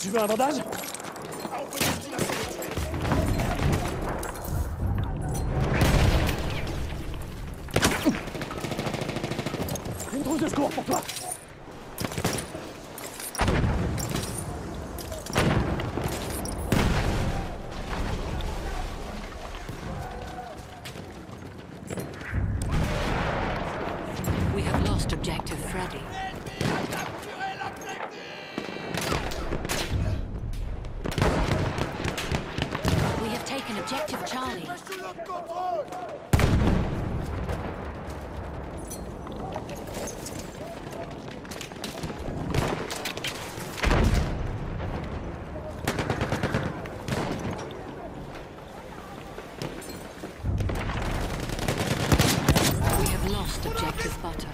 Tu veux un bandage? Une trousse de secours pour toi. We have lost objective Freddy. We have taken objective Charlie. We have lost objective Butter.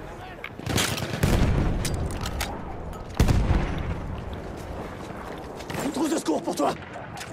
Une trousse de secours pour toi.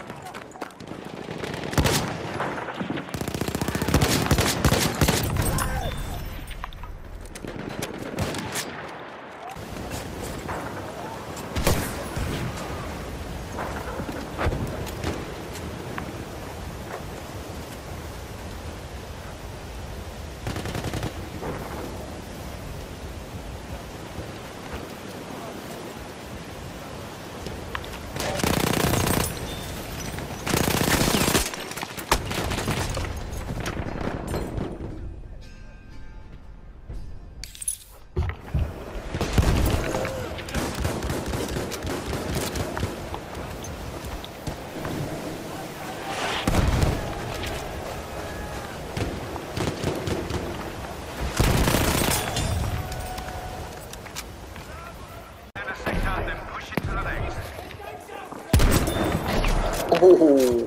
Oh.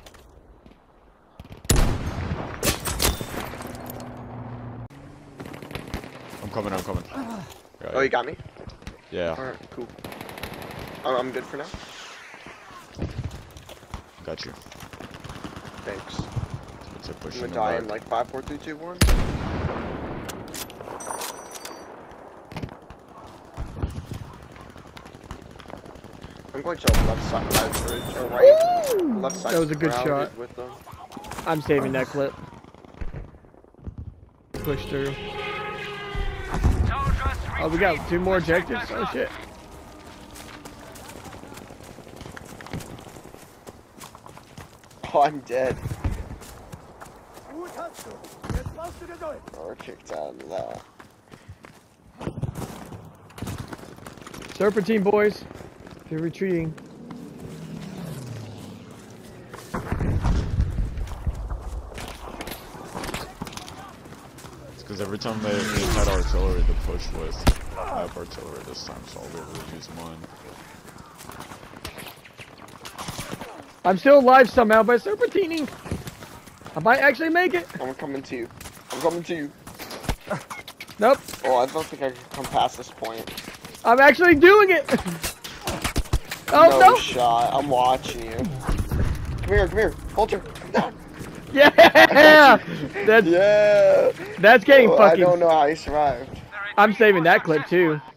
I'm coming. Oh, you got me? Yeah. Alright, cool. I'm good for now. Got you. Thanks. It's a push I'm in gonna the die in back. like 5, 4, 3, 2, 1. I'm going to the left side of the bridge, or right. Left side. That was a good surrounded shot. With them. I'm saving that clip. Push through. Oh, we got 2 more objectives? Oh shit. Oh, I'm dead. Oh, we're kicked out of that. Serpentine, boys. If you're retreating. It's because every time they had artillery, the push was I have artillery this time, so I'll be able to use mine. I'm still alive somehow by serpentining. I might actually make it. I'm coming to you. I'm coming to you. Nope. Oh, I don't think I can come past this point. I'm actually doing it. Oh no no. shot. I'm watching you. Come here. Vulture. Yeah. That's Yeah. that's getting Oh, I fucking. don't know how he survived. I'm saving that clip too.